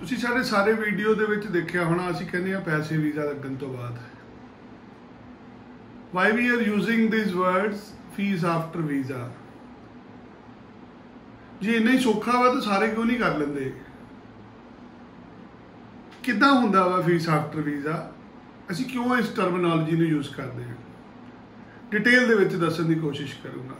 ਤੁਸੀਂ ਸਾਡੇ ਸਾਰੇ ਵੀਡੀਓ ਦੇ ਵਿੱਚ ਦੇਖਿਆ ਹੋਣਾ, ਅਸੀਂ ਕਹਿੰਦੇ ਆ ਪੈਸੇ ਵੀਜ਼ਾ ਲੱਗਣ ਤੋਂ ਬਾਅਦ। Why we are using these words fees after visa? ਜੇ ਇੰਨਾ ਹੀ ਸੌਖਾ ਵਾ ਤਾਂ ਸਾਰੇ ਕਿਉਂ ਨਹੀਂ ਕਰ ਲੈਂਦੇ? ਕਿੱਦਾਂ ਹੁੰਦਾ ਵਾ ਫੀਸ ਆਫਟਰ ਵੀਜ਼ਾ? ਅਸੀਂ ਕਿਉਂ ਇਸ ਟਰਮੀਨੋਲੋਜੀ ਨੂੰ ਯੂਜ਼ ਕਰਦੇ ਹਾਂ? ਡਿਟੇਲ ਦੇ ਵਿੱਚ ਦੱਸਣ ਦੀ ਕੋਸ਼ਿਸ਼ ਕਰੂੰਗਾ।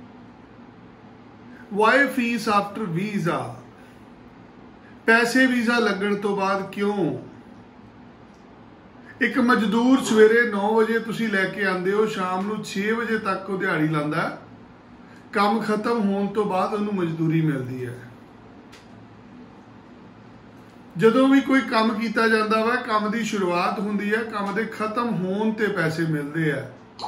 Why fees after visa? पैसे वीज़ा लगन तो बाद क्यों? एक मजदूर सवेरे 9 बजे तुसी लैके आंदे हो, शाम नूं 6 बजे तक वो दिहाड़ी लांदा, काम खत्म होने तो बाद उन्होंने मजदूरी मिलती है। जदों भी कोई काम किया जाता वा, काम की शुरुआत होंदी है, काम के खत्म होने ते पैसे मिलते हैं।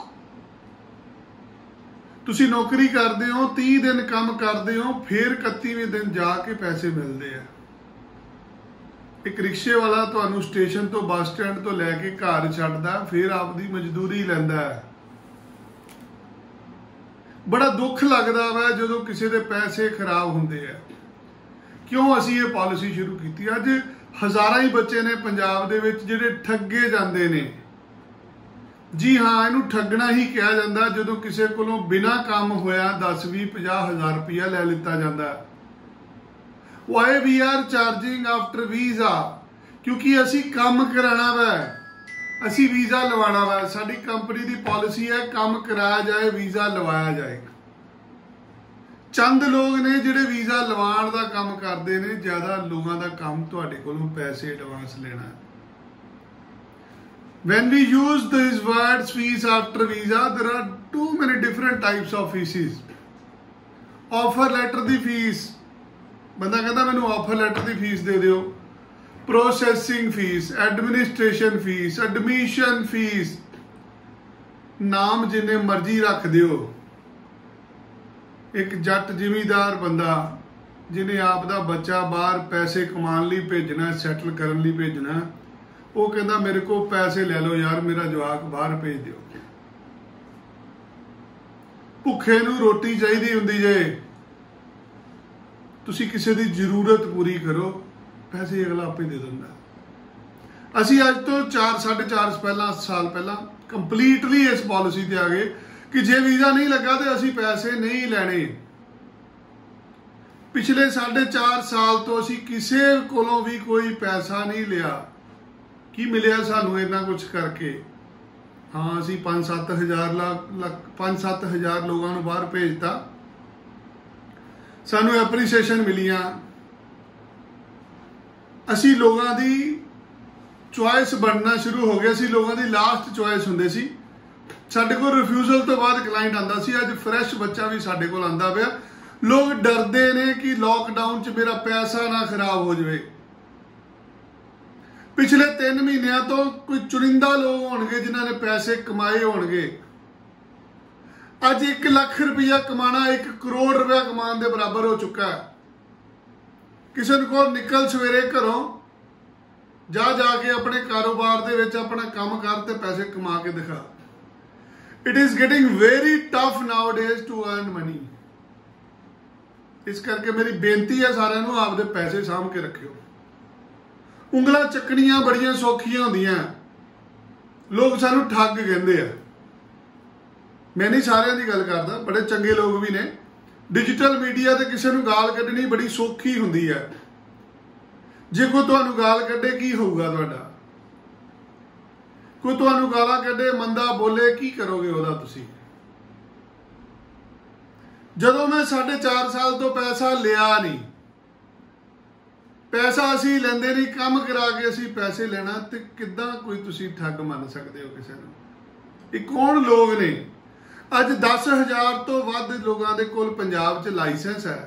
तुसी नौकरी करते हो, 30 दिन काम करते हो, फिर 31वें दिन जाके पैसे मिलते हैं। एक रिक्शे वाला तुहानू स्टेशन तो बस स्टैंड तो लैके घर छड्डदा, फिर आपदी मजदूरी लैंदा है। बड़ा दुख लगदा वा जदों किसी दे पैसे खराब हुंदे है। क्यों असीं ये पॉलिसी शुरू कीती? अज हज़ारां ही बच्चे ने पंजाब दे विच जिहड़े ठगे जांदे ने। जी हाँ, इनू ठगना ही कहा जाता जदों किसी कोलों बिना काम होया 10, 20, 50 हज़ार रुपया लै लिता जाता। Why we are charging after visa? क्योंकि असी काम कराना वा, असी वीज़ा लवाना वा। साडी कंपनी की पॉलिसी है काम कराया जाए, वीज़ा लवाया जाए। चंद लोग ने जिहड़े वीज़ा लवाण दा काम करते हैं, ज़्यादा लोगों का काम तुहाडे कोलों पैसे एडवांस लेना है। When we use these words fees after visa, there are too many different types of fees. Offer letter दी फीस, बंदा कहता मैनू ऑफर लैटर की फीस दे दिओ। Processing fees, administration fees, admission fees, नाम जिन्ने मर्जी रख दिओ। एक जट जिमीदार बंदा जिन्हें आप दा बच्चा बाहर पैसे कमान लई भेजना, सैटल करन लई भेजना, वो कहता मेरे को पैसे ले लो यार, मेरा जवाक बाहर भेज दिओ। भुखे नूं रोटी चाहिदी हुंदी जे, तुसी किसी की जरूरत पूरी करो, पैसे अगला आपे दे दिंदा। असी अज तो 4-4.5 साल पहला कंप्लीटली इस पॉलिसी ते आ गए कि जे वीज़ा नहीं लगा तो असी पैसे नहीं लैने। पिछले 4.5 साल तो असी किसी कोलों भी कोई पैसा नहीं लिया। की मिलिया सानू इन्ना कुछ करके? हाँ, असी 5-7 हज़ार लोगों को बाहर भेजता, सानू एप्रीसीएशन मिलियां। असी लोगों की चॉइस बनना शुरू हो गया। असी लोगों की लास्ट चॉइस हुंदे सी। साडे कोल रिफ्यूजल तो बाद क्लाइंट आंदा सी। अज फ्रैश बच्चा भी साडे कोल आंदा पिया। लोग डरदे ने कि लॉकडाउन च मेरा पैसा ना खराब हो जाए। पिछले 3 महीनों तो कोई चुनिंदा लोग होणगे जिन्हां ने पैसे कमाए होणगे। अज 1 लाख रुपया कमाना 1 करोड़ रुपया कमान के बराबर हो चुका है। किसी को निकल सवेरे घरों जाके अपने कारोबार दे विच अपना काम कर ते पैसे कमा के दिखा। It is getting very tough nowadays to earn money. इस करके मेरी बेनती है सारिਆਂ ਨੂੰ आपदे पैसे सामभ के रखियो। उंगलां चकनियां बड़ियां सौखियां होंदियां, लोग सानू ठग कहंदे आ। मैं नहीं सारिਆਂ की गल करदा, बड़े चंगे लोग भी ने। डिजिटल मीडिया ते किसी नूं गाल कड्ढनी बड़ी सौखी हुंदी है। जे कोई तुहानूं गाल कड्ढे की होऊगा तुहाडा? कोई तुहानूं गालां कड्ढे, मंदा बोले, की करोगे उहदा तुसीं? जदों मैं 4.5 साल तो पैसा लिया नहीं, पैसा असी लेंदे नहीं, काम करा के असी पैसे लेना, तो किद्दां कोई तुसीं ठग मन सकदे हो किसी नूं? ये कौन लोग ने? अज 10,000 तो वध लोगों के कोल पंजाब च लाइसेंस है।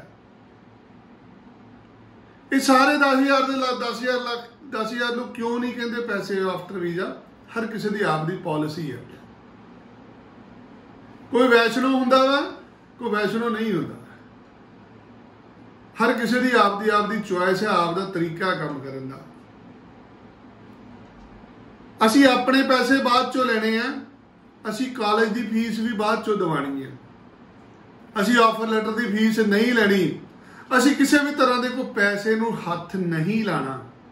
ये सारे 10,000 लोग क्यों नहीं कहते पैसे आफ्टर वीज़ा? हर किसी की आपकी पॉलिसी है। कोई वैष्णो हुंदा वा, कोई वैष्णो नहीं हुंदा। हर किसी की आपकी चॉइस है, आपका तरीका काम करने का। असी अपने पैसे बाद चो लेने हैं, असी कॉलेज की फीस भी बाद चो दवानी है, असी ऑफर लैटर की फीस नहीं लैनी, असी किसी भी तरह के कोई पैसे नूं हथ नहीं लाना।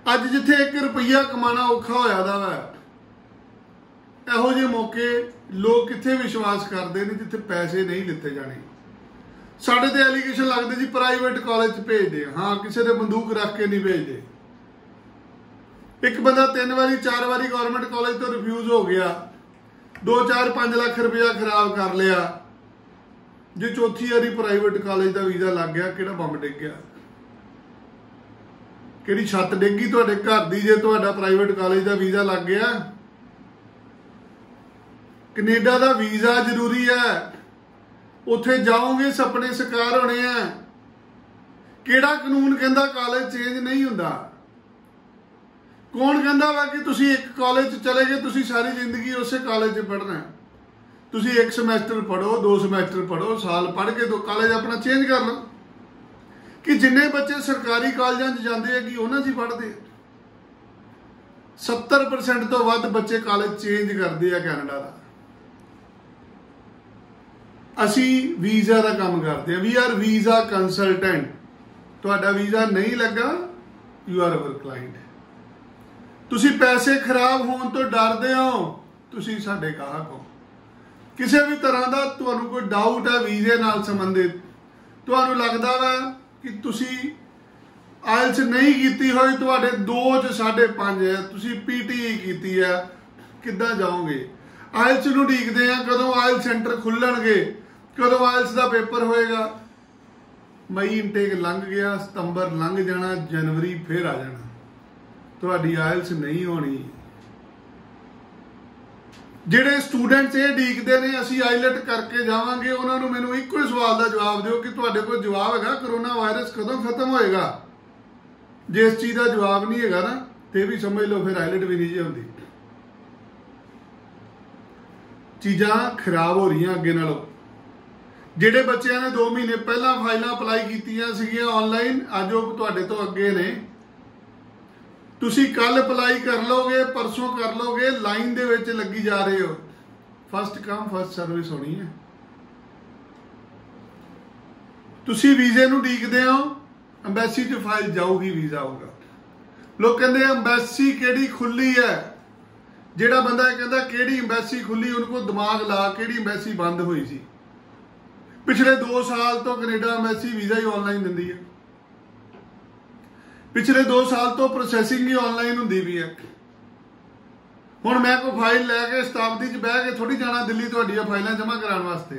अज जिथे 1 रुपया कमाना औखा होया दा वा, इहो ਜਿਹੇ मौके लोग किथे विश्वास करते हैं जिथे पैसे नहीं लिते जाने। साढ़े ते एलीगेशन लगते जी प्राइवेट कॉलेज भेजते, हाँ किसी ने बंदूक रख के नहीं भेजते। एक बंदा 3 वारी 4 वारी गौरमेंट कॉलेज तो रिफ्यूज हो गया, 2-4-5 लाख रुपया खराब कर लिया, जो चौथी वारी प्राइवेट कॉलेज का वीज़ा लग गया, किहड़ा बंब डिग गया, किहड़ी छत डिगी तुहाडे घर दी जे तुहाडा प्राइवेट कॉलेज का वीज़ा लग गया। कनेडा का वीज़ा जरूरी है, उत्थे जाओगे सपने साकार होने हैं। किहड़ा कानून कहंदा कॉलेज चेंज नहीं हुंदा? कौन कहंदा वा कि तुसी एक कॉलेज चले गए तुसी सारी जिंदगी उस कॉलेज च पढ़ना है? तुसी 1 समैस्टर पढ़ो, 2 समैस्टर पढ़ो, साल पढ़ के तो कॉलेज अपना चेंज कर लो। कि जिन्ने बच्चे सरकारी कॉलेजां च जाते हैं कि उन्हां च पढ़ते 70% तो वध बच्चे कॉलेज चेंज करते हैं कैनेडा का। असी वीज़ा का काम करते हैं, वी आर वीज़ा कंसलटेंट। तुहाडा वीज़ा नहीं लगा, यू आर अवर क्लाइंट। तुसी पैसे खराब होने तो डरदे हो, तुसी साडे गाहक हो। किसी भी तरह का तुहानू कोई डाउट है वीज़े नाल संबंधित, तुहानू लगदा वा कि तुसी आइल्स नहीं कीती होई, तुहाडे 2 च 5.5 है, तुसी PTE कीती है, किद्दां जाओगे? आइल्स नूं उडीकदे आ कदों आइल्स सेंटर खुल्लणगे, कदों आइल्स का पेपर होएगा। मई इंटेक लंघ गया, सितंबर लंघ जाना, जनवरी फिर आ जाना, तुहाडी आइल्स नहीं होनी। जिहड़े स्टूडेंट्स ये उडीकदे ने असीं आइलट करके जावांगे, उन्हां नूं मैनूं इक्को ही सवाल का जवाब दिओ कि तुहाडे कोल जवाब हैगा करोना वायरस कदों खत्म होएगा? जे इस चीज़ का जवाब नहीं हैगा ना, तो भी समझ लो फिर आइलट भी नहीं जी होंदी। चीज़ां खराब हो रही अगे नालों। जिहड़े बच्चों ने 2 महीने पहला फाइलां अपलाई कीतियां सीगियां ऑनलाइन, अज वो तुहाडे तो अगे ने। तुसी कल अपलाई कर लोगे, परसों कर लोगे, लाइन दे विच लगी जा रहे हो। फस्ट कम फस्ट सर्विस होनी है। तुसी वीज़े नूं उडीकदे हो, अंबैसी च फाइल जाऊगी, वीज़ा आऊगा। लोग कहते अंबैसी किहड़ी खुली है। जिहड़ा बंदा कहता किहड़ी अंबैसी खुली, उनको दिमाग ला किहड़ी अंबैसी बंद हुई सी। पिछले 2 साल तो कनेडा अंबैसी वीज़ा ही ऑनलाइन दिंदी है। पिछले 2 साल तो प्रोसैसिंग ही ऑनलाइन हुंदी भी है। हुण मैं कोई फाइल लैके शताब्दी च बह के थोड़ी जाना दिल्ली तुहाडियां फाइलां जमा कराउण वास्ते।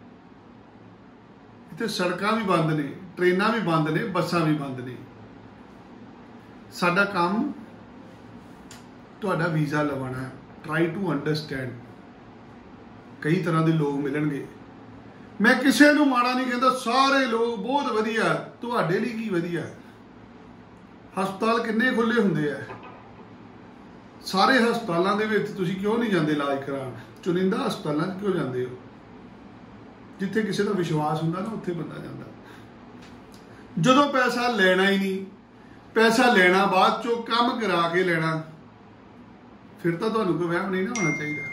इत्थे सड़कां भी बंद ने, ट्रेनां भी बंद ने, बसां भी बंद ने। साडा काम तुहाडा वीज़ा लवाना है। Try to understand. कई तरह के लोग मिलणगे, मैं किसी नूं माड़ा नहीं कहता, सारे लोग बहुत वधिया। तुहाडे लई की वधिया? हस्पताल किन्ने खुले हुंदे आ? सारे हस्पतालों के विच तुसीं क्यों नहीं जाते इलाज कराउण? चुनिंदा हस्पतालों क्यों जाते हो? जिथे किसी का विश्वास हुंदा ना, उत्थे बंदा जांदा। जदों पैसा लेना ही नहीं, पैसा लेना बाद चों काम करा के लेना, फिर तो तुहानूं कोई वहम नहीं ना होना चाहिए।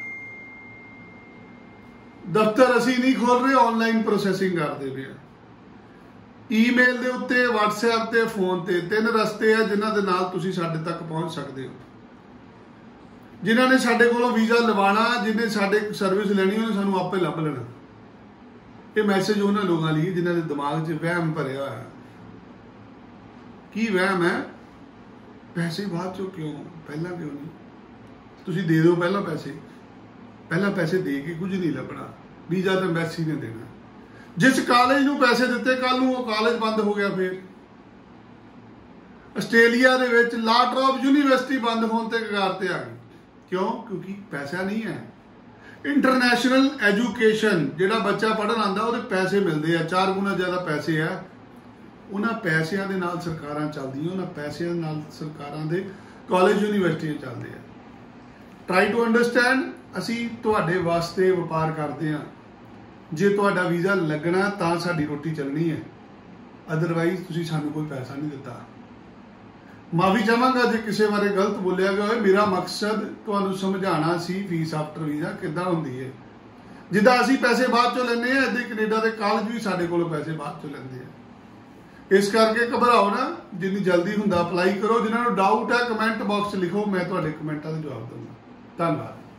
दफ्तर असी नहीं खोल रहे, ऑनलाइन प्रोसैसिंग करते पे। ईमेल के उत्ते, WhatsApp ते, फोन ते 3 रस्ते हैं जिन्हां दे नाल तुसीं साडे तक पहुंच सकते हो। जिन्हां ने साडे कोलों वीज़ा लवाना, जिन्हें साडे सर्विस लैनी, उन्हें सानूं आपे लभ लेना। ये मैसेज उन्हां लोगों लिए जिन्हां दे दिमाग 'च वहम भरिया होया। की वहम है? पैसे बाद चों क्यों, पहला क्यों नहीं? तुसीं दे दो पहला पैसे दे के कुछ नहीं लभना। वीज़ा तो अंबैसी ने देना। जिस कॉलेज नूं पैसे दिते, कल नूं वो कॉलेज बंद हो गया। फिर आस्ट्रेलिया दे विच ला ट्रॉप यूनीवर्सिटी बंद होने ते कगार ते आ गई। क्यों? क्योंकि पैसा नहीं है। इंटरनेशनल एजुकेशन जिहड़ा बच्चा पढ़न आंदा उहदे पैसे मिलते हैं, 4 गुना ज़्यादा पैसे है। उन्हां पैसिਆਂ ਦੇ ਨਾਲ ਸਰਕਾਰਾਂ ਚੱਲਦੀਆਂ, उन्हां पैसिਆਂ ਨਾਲ ਸਰਕਾਰਾਂ ਦੇ कॉलेज यूनीवर्सिटियां ਚੱਲਦੇ हैं। Try to understand. असी तुहाडे वास्ते व्यापार करते हैं। जे तुहाडा वीज़ा लगना तां साडी रोटी चलनी है, अदरवाइज तुसीं सानूं कोई पैसा नहीं दिता। माफ़ी चाहांगा जे किसी बारे गलत बोलिया गया होवे। मेरा मकसद तुहानूं समझाना सी फीस आफ्टर वीज़ा किद्दां हुंदी है। जिद्दां असीं पैसे बाद चों लैंदे आ, इदां कनेडा दे कॉलेज भी साडे कोलों पैसे बाद चों लैंदे आ। इस करके घबराओ ना, जिन्नी जल्दी हुंदा अप्लाई करो। जिन्होंने डाउट है कमेंट बॉक्स लिखो, मैं तुहाडे कमेंटां दे जवाब दूंगा। धन्यवाद।